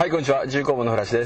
はい、こんにちは。重工部の浦です。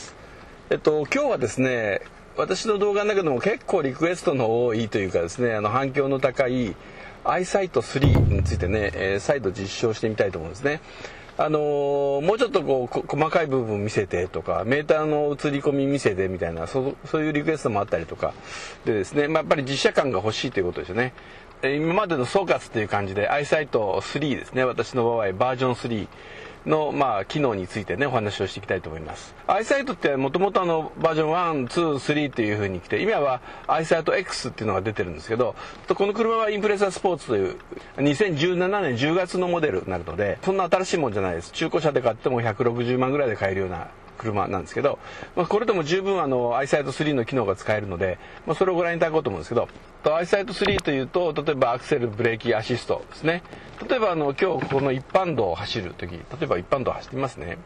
今日はですね、私の動画の中でも結構リクエストの多いというかですね、反響の高いアイサイト3についてね、再度実証してみたいと思うんですね。もうちょっと細かい部分見せてとか、メーターの映り込み見せてみたいな、そういうリクエストもあったりとかでですね、やっぱり実写感が欲しいということですよね。今までの総括という感じでアイサイト3ですね、私の場合バージョン3の機能についてねお話をしていきたいと思います。アイサイトってもともとバージョン1、2、3っていう風に来て、今はアイサイト X っていうのが出てるんですけど、この車はインプレッサースポーツという2017年10月のモデルになるので、そんな新しいもんじゃないです。中古車で買っても160万ぐらいで買えるような車なんですけど、これでも十分アイサイト3の機能が使えるので、それをご覧いただこうと思うんですけど、アイサイト3というと、例えばアクセル、ブレーキ、アシストですね。例えば今日この一般道を走るとき、例えば一般道を走ってみますね。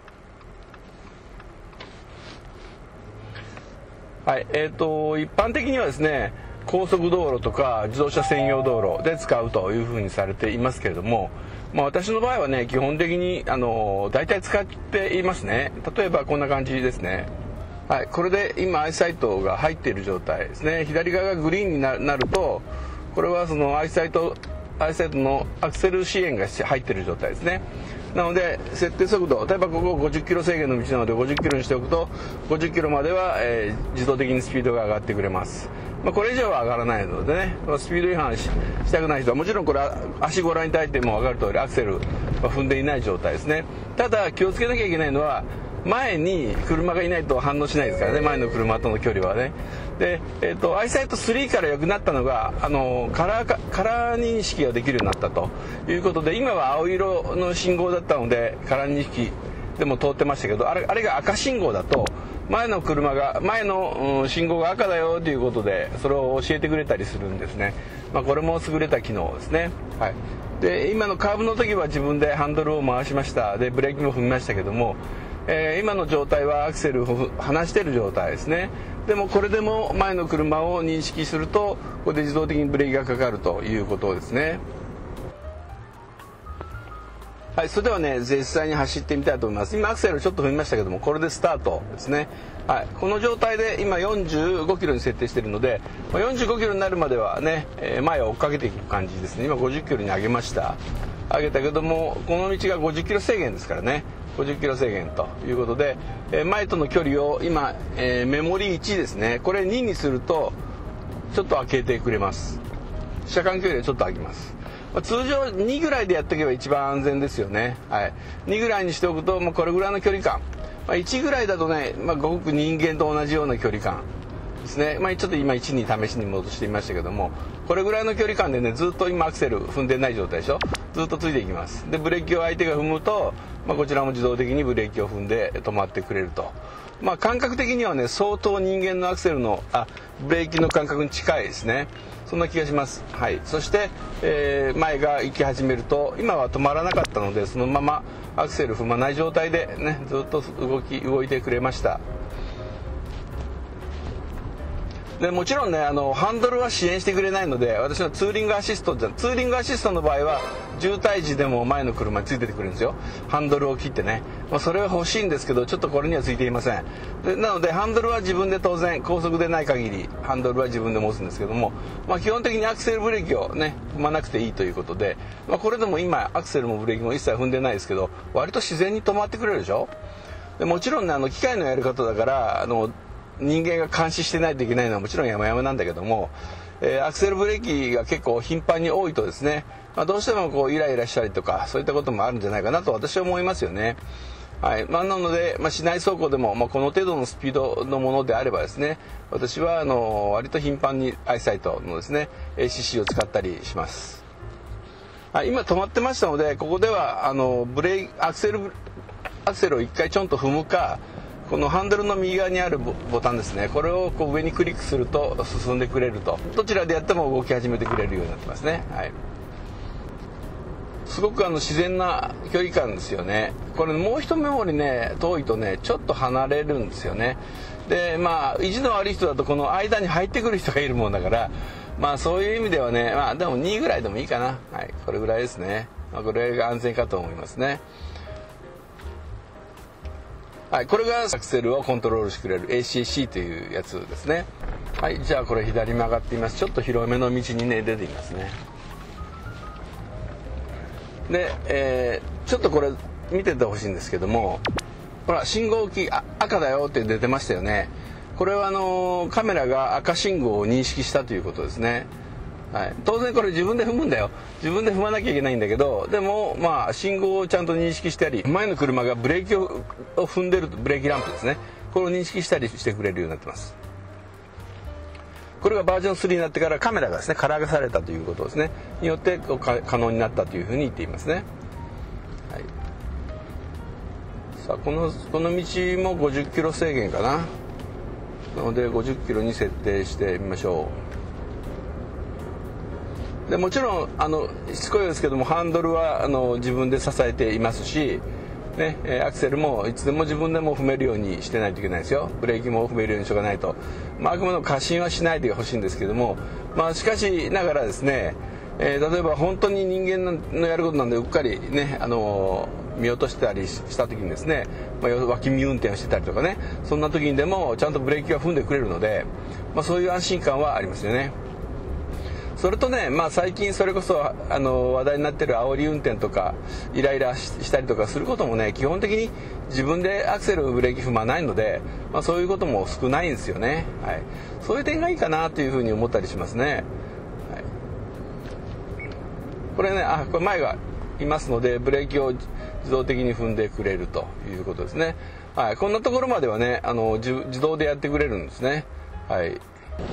はい、一般的にはですね、高速道路とか自動車専用道路で使うというふうにされていますけれども、私の場合はね、基本的に大体使っていますね。例えばこんな感じですね。はい、これで今アイサイトが入っている状態ですね。左側がグリーンになると、これはそのアイサイトのアクセル支援が入っている状態ですね。なので設定速度、例えばここ50キロ制限の道なので50キロにしておくと、50キロまでは、自動的にスピードが上がってくれます。これ以上は上がらないのでね、スピード違反したくない人は、もちろんこれは足ご覧いただいても分かる通りアクセルは踏んでいない状態ですね。ただ気をつけなきゃいけないのは、前に車がいないと反応しないですからね、前の車との距離はね。で、アイサイト3から良くなったのがカラー認識ができるようになったということで、今は青色の信号だったのでカラー認識でも通ってましたけど、あれが赤信号だと前の信号が赤だよということでそれを教えてくれたりするんですね。これも優れた機能ですね。はい、で今のカーブの時は自分でハンドルを回しました。でブレーキも踏みましたけども、今の状態はアクセルを離している状態ですね。でもこれでも前の車を認識すると、ここで自動的にブレーキがかかるということですね。はい、それではね、実際に走ってみたいと思います。今アクセルちょっと踏みましたけども、これでスタートですね。はい、この状態で今45キロに設定しているので、45キロになるまではね、前を追っかけていく感じですね。今50キロに上げました。上げたけども、この道が50キロ制限ですからね。50キロ制限ということで、前との距離を今、メモリ1ですね。これ2にするとちょっと開けてくれます。車間距離をちょっと開きます。通常2ぐらいでやっておけば一番安全ですよね。はい、2ぐらいにしておくとこれぐらいの距離感、1ぐらいだとね、ごく人間と同じような距離感ですね。ちょっと今1に試しに戻してみましたけども、これぐらいの距離感でね、ずっと今アクセル踏んでない状態でしょ。ずっとついていきます。でブレーキを相手が踏むと、こちらも自動的にブレーキを踏んで止まってくれると。感覚的にはね、相当人間のアクセルのブレーキの感覚に近いですね。そんな気がします。はい、そして、前が行き始めると、今は止まらなかったのでそのままアクセル踏まない状態でね、ずっと動いてくれました。でもちろんね、ハンドルは支援してくれないので、私のツーリングアシストの場合は渋滞時でも前の車についててくれるんですよ。ハンドルを切ってね、それは欲しいんですけど、ちょっとこれにはついていません。なのでハンドルは自分で、当然高速でない限りハンドルは自分で持つんですけども、基本的にアクセルブレーキをね踏まなくていいということで、これでも今アクセルもブレーキも一切踏んでないですけど、割と自然に止まってくれるでしょ。でもちろんね、機械のやり方だから人間が監視してないといけないのはもちろん山々なんだけども、アクセルブレーキが結構頻繁に多いとですね、どうしてもイライラしたりとか、そういったこともあるんじゃないかなと私は思いますよね。はい、なので、市内走行でも、この程度のスピードのものであればですね、私は割と頻繁にアイサイトのですね ACC を使ったりします。はい、今止まってましたので、ここではアクセルを一回ちょんと踏むか、このハンドルの右側にあるボタンですね、これを上にクリックすると進んでくれると。どちらでやっても動き始めてくれるようになってますね。はい、すごく自然な距離感ですよね。これもう一メモリね、遠いとねちょっと離れるんですよね。で意地の悪い人だとこの間に入ってくる人がいるもんだから、そういう意味ではね、でも2ぐらいでもいいかな。はい、これぐらいですね。これが安全かと思いますね。 はい、これがアクセルをコントロールしてくれる ACC というやつですね。はい、じゃあこれ左曲がってみます。ちょっと広めの道にね出ていますね。で、ちょっとこれ見ててほしいんですけども、ほら信号機赤だよって出てましたよね。これはカメラが赤信号を認識したということですね。はい、当然これ自分で踏むんだよ。自分で踏まなきゃいけないんだけど、でもまあ信号をちゃんと認識したり、前の車がブレーキを踏んでるとブレーキランプですね、これを認識したりしてくれるようになってます。これがバージョン3になってからカメラがですねカラー化されたということですねによって可能になったというふうに言っていますね。はい、さあこの道も50キロ制限かな。なので50キロに設定してみましょう。でもちろんしつこいですけどもハンドルは自分で支えていますし、ね、アクセルもいつでも自分でも踏めるようにしてないといけないですよ。ブレーキも踏めるようにしとかないと、あくまでも過信はしないでほしいんですけども、しかしながらですね、例えば本当に人間のやることなんでうっかりね見落としたりした時にですね、脇見運転をしてたりとかね、そんな時にでもちゃんとブレーキは踏んでくれるので、そういう安心感はありますよね。それとね、最近それこそ話題になってる煽り運転とかイライラしたりとかすることもね、基本的に自分でアクセルブレーキ踏まないので、そういうことも少ないんですよね。はい、そういう点がいいかなというふうに思ったりしますね。はい、これね、これ前がいますのでブレーキを自動的に踏んでくれるということですね。はい、こんなところまではね自動でやってくれるんですね。はい、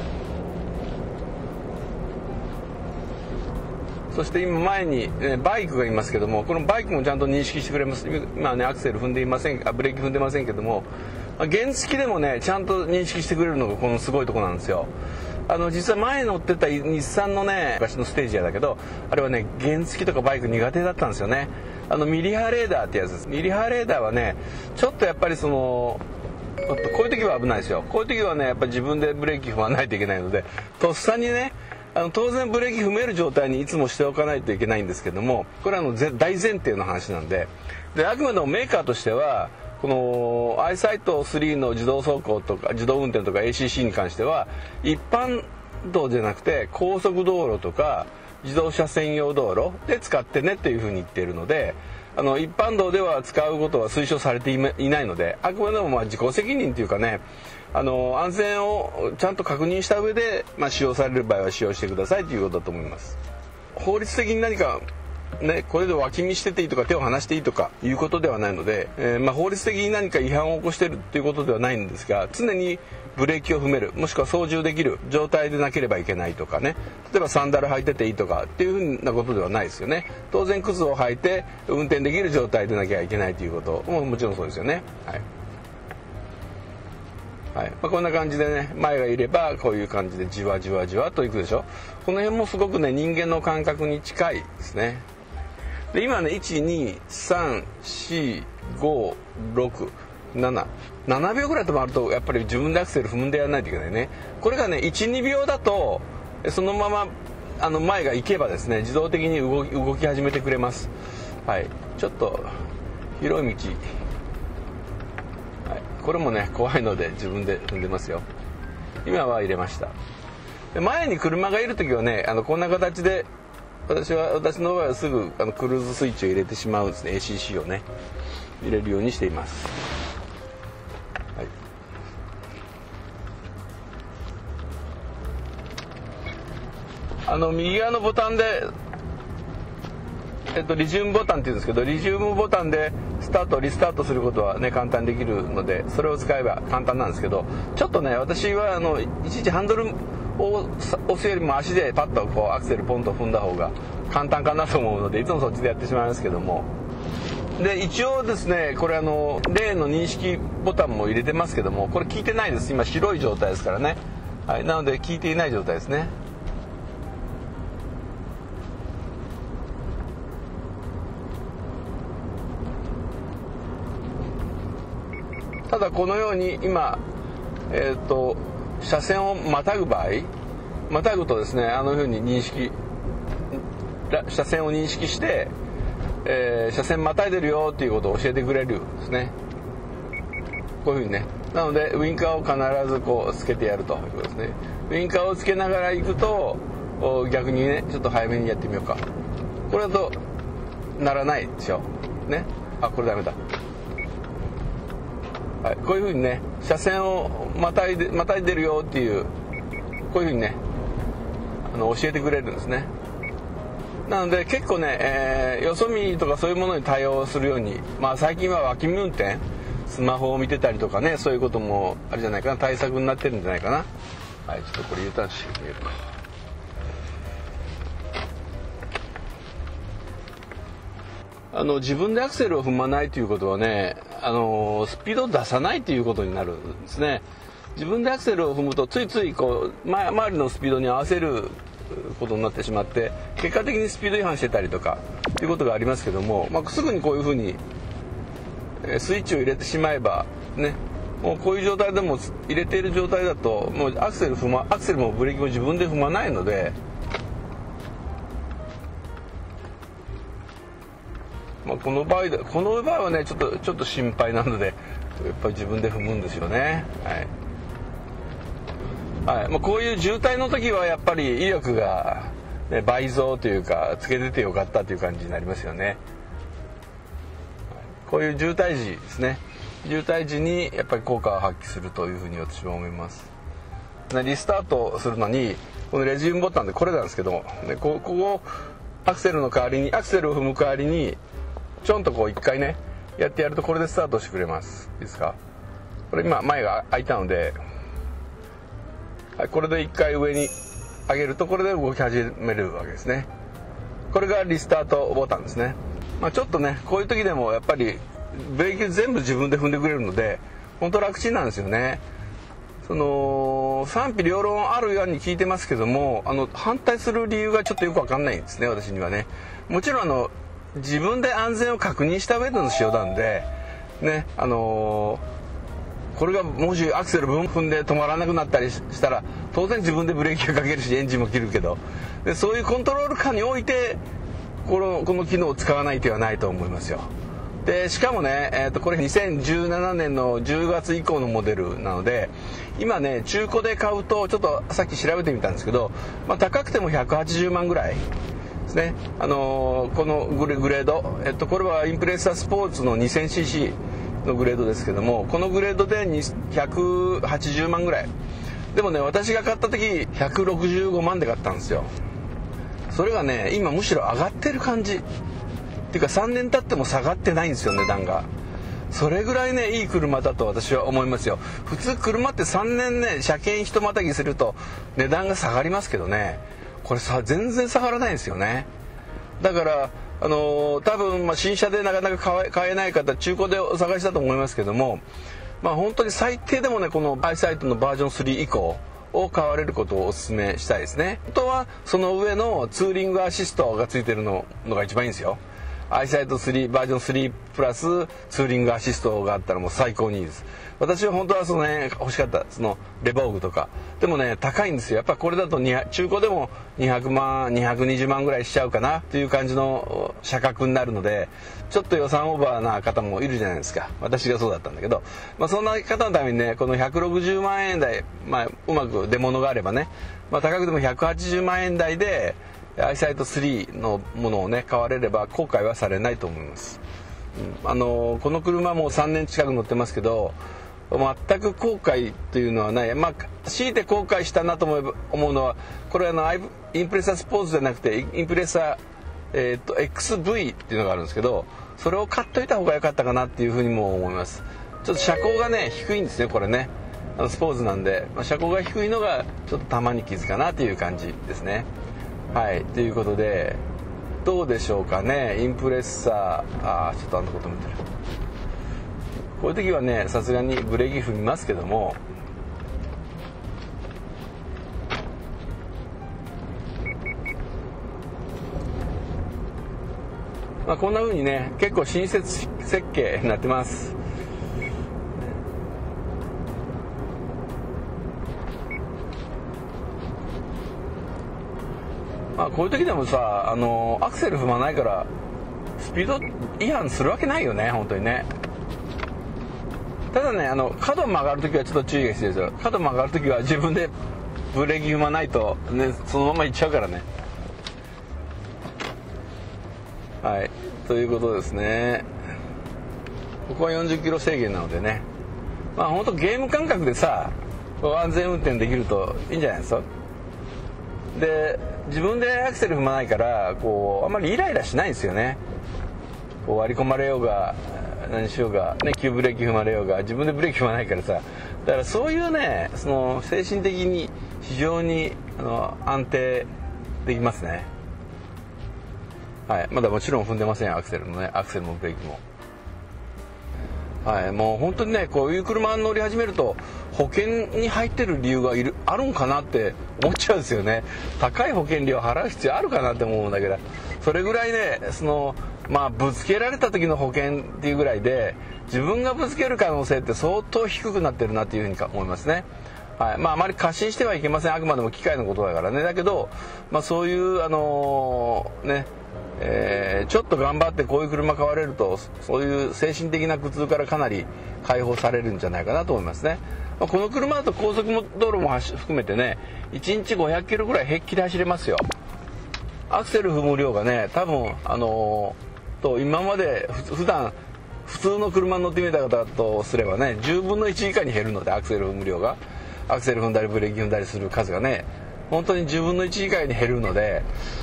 そして今前に、バイクがいますけども、このバイクもちゃんと認識してくれます。今ねアクセル踏んでいません、ブレーキ踏んでませんけども、原付でもねちゃんと認識してくれるのがこのすごいところなんですよ。実は前乗ってた日産のね昔のステージやだけど、あれはね原付とかバイク苦手だったんですよね。ミリ波レーダーってやつです。ミリ波レーダーはねちょっとやっぱりこういう時は危ないですよ。こういう時はねやっぱり自分でブレーキ踏まないといけないので、とっさにね当然ブレーキ踏める状態にいつもしておかないといけないんですけども、これは大前提の話なんで、あくまでもメーカーとしてはこのアイサイト3の自動走行とか自動運転とか ACC に関しては一般道じゃなくて高速道路とか自動車専用道路で使ってねっていうふうに言っているので、一般道では使うことは推奨されていないので、あくまでも自己責任というかね、安全をちゃんと確認した上で、使用される場合は使用してくださいということだと思います。法律的に何かね、これで脇見してていいとか手を離していいとかいうことではないので、法律的に何か違反を起こしているということではないんですが、常にブレーキを踏める、もしくは操縦できる状態でなければいけないとかね、例えばサンダル履いてていいとかっていうふうなことではないですよね。当然靴を履いて運転できる状態でなきゃいけないということももちろんそうですよね。はい、こんな感じでね、前がいればこういう感じでじわじわじわといくでしょ。この辺もすごくね人間の感覚に近いですね。で今ね1234567秒ぐらい止まるとやっぱり自分でアクセル踏んでやらないといけないね。これがね12秒だとそのまま前が行けばですね自動的に動き始めてくれます。はい、ちょっと広い道、はい、これもね怖いので自分で踏んでますよ。今は入れました。で前に車がいる時はねこんな形で私の場合はすぐクルーズスイッチを入れてしまうんですね。 ACC をね入れるようにしています。はい、右側のボタンで、リジウムボタンっていうんですけど、リジウムボタンでスタートリスタートすることはね簡単にできるので、それを使えば簡単なんですけど、ちょっとね私はいちいちハンドルを押すよりも足でパッとこうアクセルポンと踏んだ方が簡単かなと思うので、いつもそっちでやってしまいますけども、で一応ですねこれレーンの認識ボタンも入れてますけども、これ効いてないです。今白い状態ですからね。はい、なので効いていない状態ですね。ただこのように今車線をまたぐ場合、またぐとですねふうに車線を認識して、車線またいでるよっていうことを教えてくれるんですね。 こういうふうにね、なのでウインカーを必ずこうつけてやるということですね。ウインカーをつけながら行くと逆にねちょっと早めにやってみようか。これだとならないでしょね。あ、これダメだ。はい、こういうふうにね車線をまたいでるよっていうこういうふうにね教えてくれるんですね。なので結構ね、よそ見とかそういうものに対応するように、まあ最近は脇見運転、スマホを見てたりとかね、そういうこともあるじゃないかな、対策になってるんじゃないかな。はい、ちょっとこれ U ターンしてみようか。自分でアクセルを踏まないということはね、スピードを出さないということになるんですね。自分でアクセルを踏むとついついこう周りのスピードに合わせることになってしまって結果的にスピード違反してたりとかということがありますけども、すぐにこういうふうにスイッチを入れてしまえばね、もうこういう状態でも入れている状態だともうアクセルもブレーキも自分で踏まないので、この場合はねちょっと心配なのでやっぱり自分で踏むんですよね。はい、こういう渋滞の時はやっぱり威力が、ね、倍増というかつけててよかったという感じになりますよね。こういう渋滞時ですね、渋滞時にやっぱり効果を発揮するというふうに私は思います。リスタートするのにこのレジウムボタンでこれなんですけども、ここアクセルを踏む代わりにちょんとこう一回ねやってやるとこれでスタートしてくれます。いいですか。これ今前が開いたので、これで一回上に上げるとこれで動き始めるわけですね。これがリスタートボタンですね。ちょっとねこういう時でもやっぱりブレーキ全部自分で踏んでくれるので本当楽ちんなんですよね。賛否両論あるように聞いてますけども反対する理由がちょっとよく分かんないんですね、私にはね。もちろん自分で安全を確認した上での使用なんでね、これがもしアクセル踏んで止まらなくなったりしたら当然自分でブレーキをかけるしエンジンも切るけど、でそういうコントロール下においてこの機能を使わない手はないと思いますよ。でしかもね、これ2017年の10月以降のモデルなので今ね中古で買うとちょっとさっき調べてみたんですけど、高くても180万ぐらいですね。このグレード、これはインプレッサスポーツの 2000ccのグレードですけども、このグレードで180万ぐらいでもね私が買った時165万で買ったんですよ。それがね今むしろ上がってる感じっていうか3年経っても下がってないんですよ、値段が。それぐらいねいい車だと私は思いますよ。普通車って3年ね車検一またぎすると値段が下がりますけどね、これ全然下がらないんですよね。だから多分新車でなかなか買えない方中古でお探しだと思いますけども、本当に最低でもねこのアイサイトのバージョン3以降を買われることをお勧めしたいですね。本当はその上のツーリングアシストがついてるのが一番いいんですよ。アイサイト3バージョン3プラスツーリングアシストがあったらもう最高にいいです。私は本当はその辺欲しかった、そのレボーグとかでもね高いんですよ。やっぱこれだと中古でも200万220万ぐらいしちゃうかなという感じの車格になるので、ちょっと予算オーバーな方もいるじゃないですか。私がそうだったんだけど、そんな方のためにねこの160万円台、うまく出物があればね、高くても180万円台でアイサイト3のものをね買われれば後悔はされないと思います。この車も3年近く乗ってますけど全く後悔というのはない。強いて後悔したなと思うのはこれインプレッサースポーツじゃなくてインプレッサー、XV っていうのがあるんですけど、それを買っといた方が良かったかなっていうふうにも思います。ちょっと車高がね低いんですね、これねスポーツなんで、車高が低いのがちょっとたまに傷かなという感じですね。はい、ということでどうでしょうかね。インプレッサーちょっとあんなこと見てる。こういう時はねさすがにブレーキ踏みますけども、こんな風にね結構親切設計になってます。こういう時でもさアクセル踏まないからスピード違反するわけないよね本当にね。 ただね角曲がるときはちょっと注意が必要ですよ。角曲がるときは自分でブレーキ踏まないと、ね、そのまま行っちゃうからね。はい、ということですね。ここは40キロ制限なのでね、まあ本当ゲーム感覚でさ安全運転できるといいんじゃないですか。で自分でアクセル踏まないからこうあんまりイライラしないんですよね。こう割り込まれようが何しようが、ね、急ブレーキ踏まれようが自分でブレーキ踏まないからさ、だからそういうねその精神的に非常に安定できますね。はい、まだもちろん踏んでませんアクセルもブレーキも。はい、もう本当にねこういう車乗り始めると保険に入ってる理由があるんかなって思っちゃうんですよね。高い保険料払う必要あるかなって思うんだけど、それぐらいねぶつけられた時の保険っていうぐらいで自分がぶつける可能性って相当低くなってるなっていうふうに思いますね。はい、あまり過信してはいけません。あくまでも機械のことだからね。だけど、そういうちょっと頑張ってこういう車買われるとそういう精神的な苦痛からかなり解放されるんじゃないかなと思いますね。この車だと高速道路も含めてね1日500キロぐらい平気で走れますよ。アクセル踏む量がね多分今まで普段普通の車に乗ってみた方とすればね10分の1以下に減るので、アクセル踏む量がアクセル踏んだりブレーキ踏んだりする数がね本当に10分の1以下に減るので、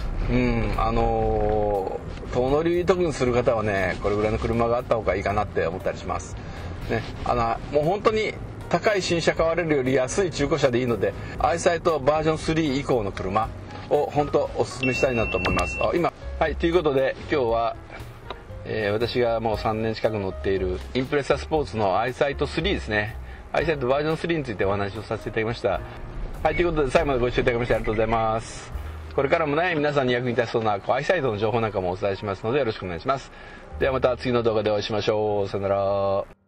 遠乗り特にする方はねこれぐらいの車があった方がいいかなって思ったりします、ね、もう本当に高い新車買われるより安い中古車でいいのでアイサイトバージョン3以降の車を本当おすすめしたいなと思います。はい、ということで今日は、私がもう3年近く乗っているインプレッサスポーツのアイサイト3ですね。アイサイトバージョン3についてお話をさせていただきました。はい、ということで最後までご視聴いただきましてありがとうございます。これからもね皆さんに役に立ちそうなアイサイトの情報なんかもお伝えしますのでよろしくお願いします。ではまた次の動画でお会いしましょう。さよなら。